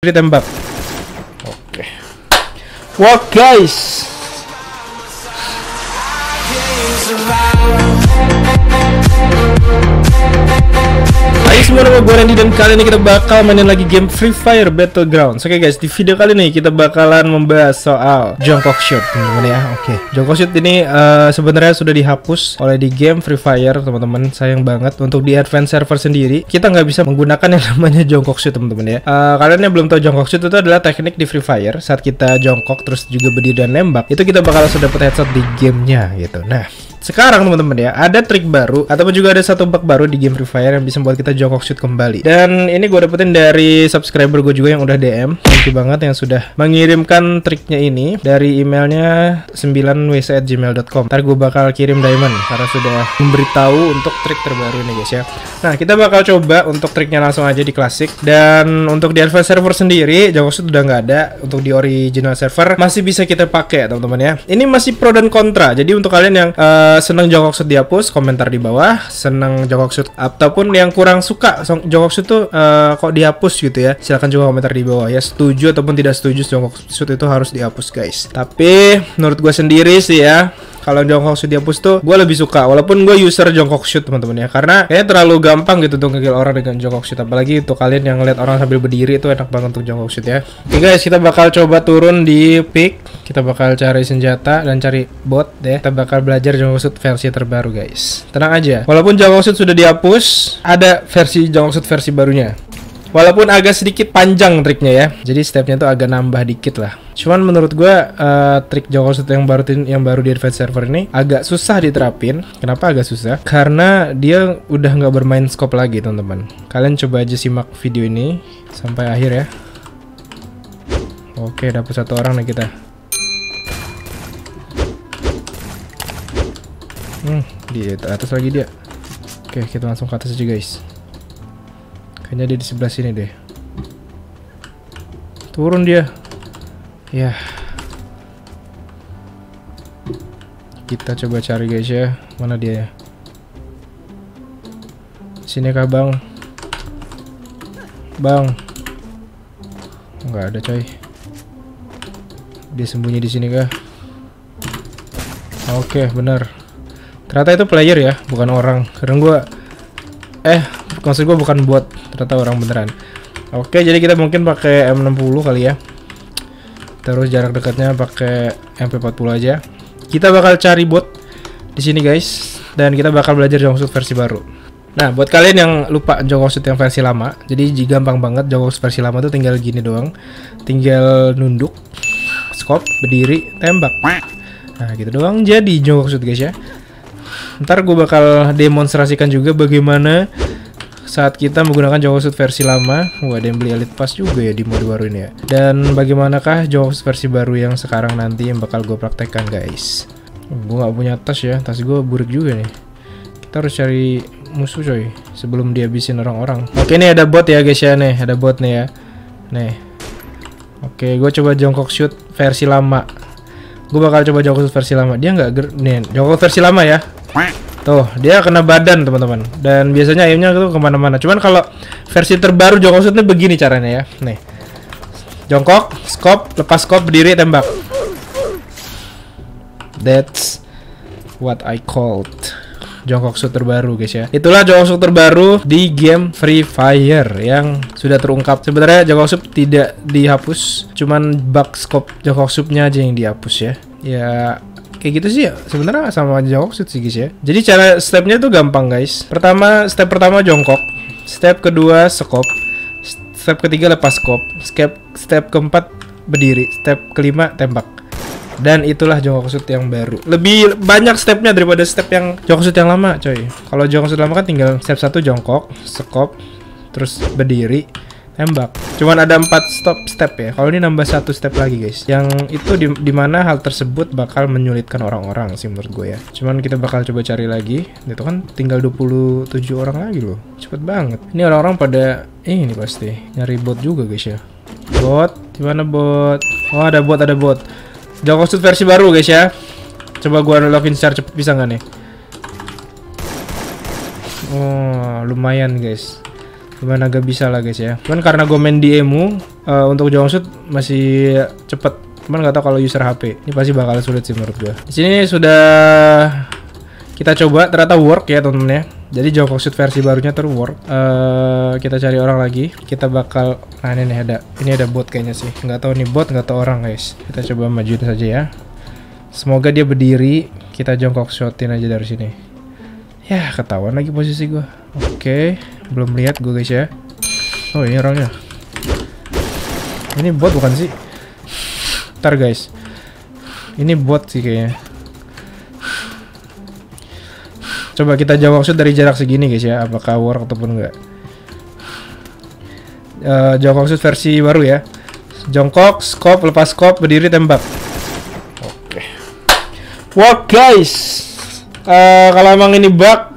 tembak. Oke. Wah guys. Hai semua, nama gue Randy dan kali ini kita bakal mainin lagi game Free Fire Battlegrounds. Oke guys, di video kali ini kita bakalan membahas soal jongkok shoot, teman-teman ya. Oke, jongkok shoot ini sebenarnya sudah dihapus oleh di game Free Fire, teman-teman. Sayang banget untuk di advance server sendiri kita nggak bisa menggunakan yang namanya jongkok shoot, teman-teman ya. Kalian yang belum tahu, jongkok shoot itu adalah teknik di Free Fire saat kita jongkok terus juga berdiri dan nembak. Itu kita bakal langsung dapat headshot di gamenya gitu. Nah, sekarang teman-teman ya, ada trik baru ataupun juga ada satu bug baru di game Free Fire yang bisa membuat kita jongkok shoot kembali. Dan ini gue dapetin dari subscriber gue juga yang udah DM. Thank you banget yang sudah mengirimkan triknya ini dari emailnya 9wc@gmail.com. Ntar gue bakal kirim diamond karena sudah memberitahu untuk trik terbaru ini guys ya. Nah, kita bakal coba untuk triknya langsung aja di klasik. Dan untuk di advanced server sendiri jongkok shoot udah nggak ada. Untuk di original server masih bisa kita pakai teman-teman ya. Ini masih pro dan kontra. Jadi untuk kalian yang senang jongkok shoot dihapus, komentar di bawah. Senang jongkok shoot ataupun yang kurang suka jongkok shoot tuh kok dihapus gitu ya, silahkan juga komentar di bawah ya, setuju ataupun tidak setuju jongkok shoot itu harus dihapus guys. Tapi menurut gue sendiri sih ya, kalau jongkok shoot dihapus tuh gue lebih suka, walaupun gue user jongkok shoot teman-teman ya, karena kayaknya terlalu gampang gitu untuk nge-kill orang dengan jongkok shoot. Apalagi untuk kalian yang ngeliat orang sambil berdiri itu enak banget untuk jongkok shoot ya. Oke guys, kita bakal coba turun di pick. Kita bakal cari senjata dan cari bot deh. Kita bakal belajar jongkok shoot versi terbaru guys. Tenang aja, walaupun jongkok shoot sudah dihapus, ada versi jongkok shoot versi barunya. Walaupun agak sedikit panjang triknya ya, jadi stepnya tuh agak nambah dikit lah. Cuman menurut gue trik jongkok shoot yang baru di advanced server ini agak susah diterapin. Kenapa agak susah? Karena dia udah nggak bermain scope lagi teman-teman. Kalian coba aja simak video ini sampai akhir ya. Oke, dapat satu orang nih kita. Di atas lagi dia. Oke, kita langsung ke atas aja guys. Kayaknya dia di sebelah sini deh. Turun dia. Ya. Kita coba cari guys ya. Mana dia ya? Sini kah bang? Bang. Nggak ada coy. Dia sembunyi di sini kah? Oke, benar. Ternyata itu player ya, bukan orang. Karena gue maksud gue bukan bot, ternyata orang beneran. Oke, jadi kita mungkin pakai M60 kali ya. Terus jarak dekatnya pakai MP40 aja. Kita bakal cari bot di sini guys, dan kita bakal belajar jongkok shoot versi baru. Nah, buat kalian yang lupa jongkok shoot yang versi lama, jadi gampang banget jongkok shoot versi lama tuh tinggal gini doang. Tinggal nunduk, scope, berdiri, tembak. Nah, gitu doang jadi jongkok shoot guys ya. Ntar gue bakal demonstrasikan juga bagaimana saat kita menggunakan jongkok shoot versi lama. Wah, ada yang beli Elite Pass juga ya di mode baru ini ya. Dan bagaimanakah jongkok shoot versi baru yang sekarang nanti yang bakal gue praktekkan guys. Gue nggak punya tas ya, tas gue buruk juga nih. Kita harus cari musuh coy sebelum dihabisin orang-orang. Oke, nih ada bot ya guys ya, nih ada bot nih ya. Nih. Oke, gue coba jongkok shoot versi lama. Gue bakal coba jongkok shoot versi lama. Dia nggak nih, jongkok versi lama ya. Tuh, dia kena badan teman-teman. Dan biasanya aimnya tuh kemana-mana. Cuman kalau versi terbaru jongkok shootnya begini caranya ya. Nih, jongkok, scope, lepas scope, berdiri, tembak. That's what I called jongkok shoot terbaru guys ya. Itulah jongkok shoot terbaru di game Free Fire yang sudah terungkap. Sebenarnya jongkok shoot tidak dihapus, cuman bug scope jongkok shootnya aja yang dihapus ya. Ya kayak gitu sih ya, sebenarnya sama jongkok shoot sih guys ya. Jadi cara stepnya tuh gampang guys. Step pertama jongkok, step kedua scope, step ketiga lepas scope, step keempat berdiri, step kelima tembak. Dan itulah jongkok shoot yang baru. Lebih banyak stepnya daripada step yang jongkok shoot yang lama coy. Kalau jongkok shoot lama kan tinggal step 1 jongkok, scope, terus berdiri, tembak. Cuman ada 4 step ya. Kalau ini nambah 1 step lagi guys. Yang itu dimana hal tersebut bakal menyulitkan orang-orang sih menurut gue ya. Cuman kita bakal coba cari lagi. Itu kan tinggal 27 orang lagi loh. Cepet banget. Ini orang-orang pada ini pasti nyari bot juga guys ya. Bot, gimana bot? Oh, ada bot, ada bot. Jongkok shoot versi baru guys ya. Coba gua login secara cepet, bisa nggak nih? Oh, lumayan guys. Lumayan agak bisa lah guys ya. Cuman karena gue main di emu, untuk jongkok shoot masih cepet. Cuman nggak tahu kalau user HP. Ini pasti bakal sulit sih menurut gua. Di sini sudah kita coba, ternyata work ya temen-temen ya. Jadi jongkok shoot versi barunya tuh work. Kita cari orang lagi. Kita bakal, nah ini ada bot kayaknya sih. Nggak tahu nih bot, nggak tahu orang guys. Kita coba majuin saja ya. Semoga dia berdiri. Kita jongkok shotin aja dari sini. Ya ketahuan lagi posisi gua. Oke, belum lihat gua guys ya. Oh ini orangnya. Ini bot bukan sih? Ntar guys, ini bot sih kayaknya. Coba kita jongkok shoot dari jarak segini guys ya, apakah work ataupun enggak. Jongkok shoot versi baru ya. Jongkok, scope, lepas scope, berdiri, tembak. Oke. Work guys. Kalau emang ini bug,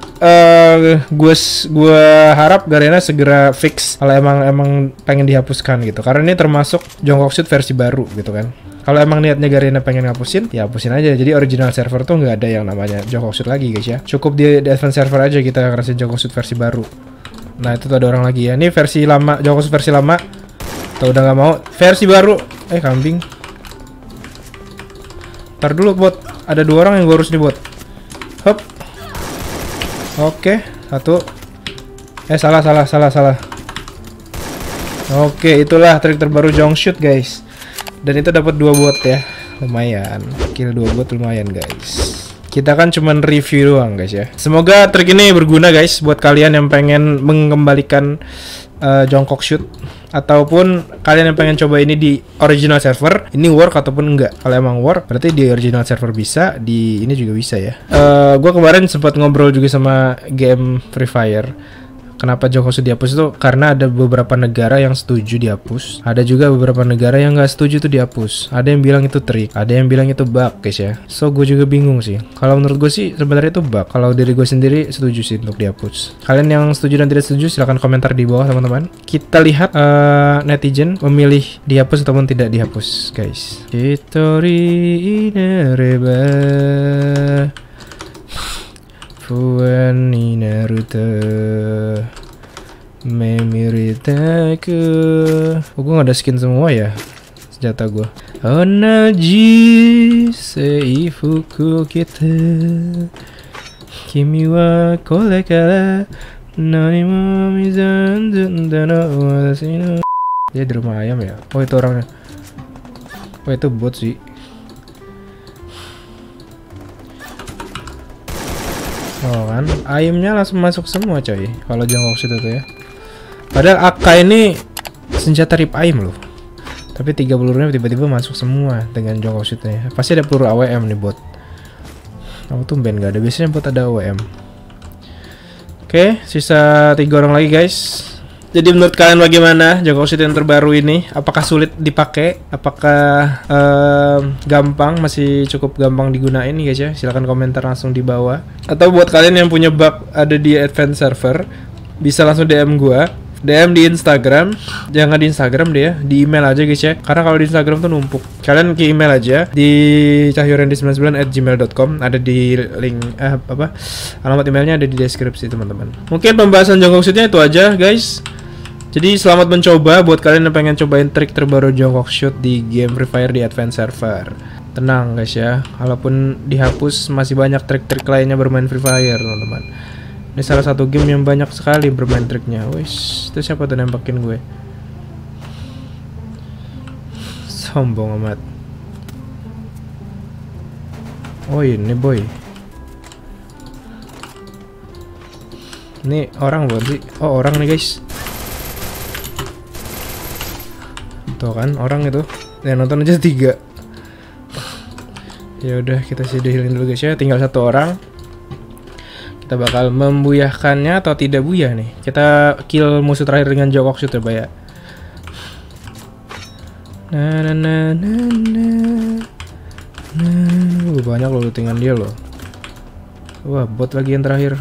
gue harap Garena segera fix. Kalau emang pengen dihapuskan gitu, karena ini termasuk jongkok shoot versi baru gitu kan. Kalau emang niatnya Garena pengen ngapusin, ya hapusin aja. Jadi original server tuh nggak ada yang namanya jongkok shoot lagi guys ya. Cukup di advance server aja kita ngerasain jongkok shoot versi baru. Nah itu tuh ada orang lagi ya. Ini versi lama, jongkok shoot versi lama. Tuh udah nggak mau. Versi baru. Kambing. Ntar dulu bot. Ada 2 orang yang gue harus nih bot. Hop. Oke, 1. Salah. Oke, itulah trik terbaru jongkok shoot guys. Dan itu dapat 2 bot ya. Lumayan. Kill 2 bot lumayan guys. Kita kan cuman review doang guys ya. Semoga trik ini berguna guys buat kalian yang pengen mengembalikan jongkok shoot, ataupun kalian yang pengen coba ini di original server, ini work ataupun enggak. Kalau emang work berarti di original server bisa, di ini juga bisa ya. Gue kemarin sempat ngobrol juga sama game Free Fire. Kenapa jongkok shoot dihapus itu karena ada beberapa negara yang setuju dihapus, ada juga beberapa negara yang nggak setuju tuh dihapus. Ada yang bilang itu trik, ada yang bilang itu bug guys ya. So gue juga bingung sih. Kalau menurut gue sih sebenarnya itu bug. Kalau diri gue sendiri setuju sih untuk dihapus. Kalian yang setuju dan tidak setuju silahkan komentar di bawah teman-teman. Kita lihat netizen memilih dihapus ataupun tidak dihapus guys. Hitori inereba Fuan ni Naruto Memiritaku. Oh, gue gak ada skin semua ya senjata gue. Onaji seifuku kita Kimi wa kore kara Nani mo mizanzunda no watashi no. Dia di rumah ayam ya? Oh itu orangnya. Oh itu bot sih. Oh kan, ayamnya langsung masuk semua coy. Kalau jongkok shoot itu ya. Padahal AK ini senjata rip ayam loh. Tapi 3 pelurunya tiba-tiba masuk semua dengan jongkok shootnya. Pasti ada peluru AWM nih bot. Kamu tumben gak ada, biasanya bot ada AWM. Oke, sisa 3 orang lagi guys. Jadi menurut kalian bagaimana jongkok shoot yang terbaru ini? Apakah sulit dipakai? Apakah gampang? Masih cukup gampang digunain nih guys ya? Silahkan komentar langsung di bawah. Atau buat kalian yang punya bug ada di advance server, bisa langsung DM gua. DM di Instagram, jangan di Instagram deh ya, di email aja guys ya. Karena kalau di Instagram tuh numpuk. Kalian ke email aja di cahyorandy99@gmail.com, ada di link alamat emailnya ada di deskripsi teman-teman. Mungkin pembahasan jongkok shootnya itu aja guys. Jadi selamat mencoba buat kalian yang pengen cobain trik terbaru jongkok shoot di game Free Fire di advance server. Tenang guys ya, walaupun dihapus masih banyak trik-trik lainnya bermain Free Fire teman-teman. Ini salah satu game yang banyak sekali bermain triknya. Wis, itu siapa tuh nembakin gue? Sombong amat. Oh ini boy. Ini orang bukan sih? Oh orang nih guys. Tuh kan orang itu. Ya nonton aja 3. Ya udah kita sidahin dulu guys ya. Tinggal 1 orang. Kita bakal membuyahkannya atau tidak buyah nih. Kita kill musuh terakhir dengan jongkok shoot coba ya. Banyak loh lootingan dia loh. Wah bot lagi yang terakhir.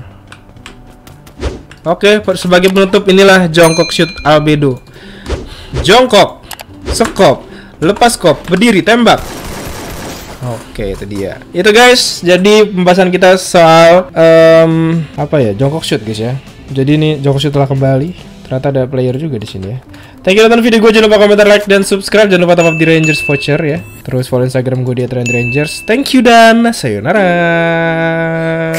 Oke, sebagai penutup inilah jongkok shoot albedo. Jongkok, skop, lepas skop, berdiri, tembak. Oke, itu dia. Itu guys, jadi pembahasan kita soal jongkok shoot guys ya. Jadi ini jongkok shoot telah kembali. Ternyata ada player juga di sini ya. Thank you nonton video gue, jangan lupa komentar, like, dan subscribe. Jangan lupa top up di Rangers voucher ya. Terus follow Instagram gue di @randrangers. Thank you dan sayonara.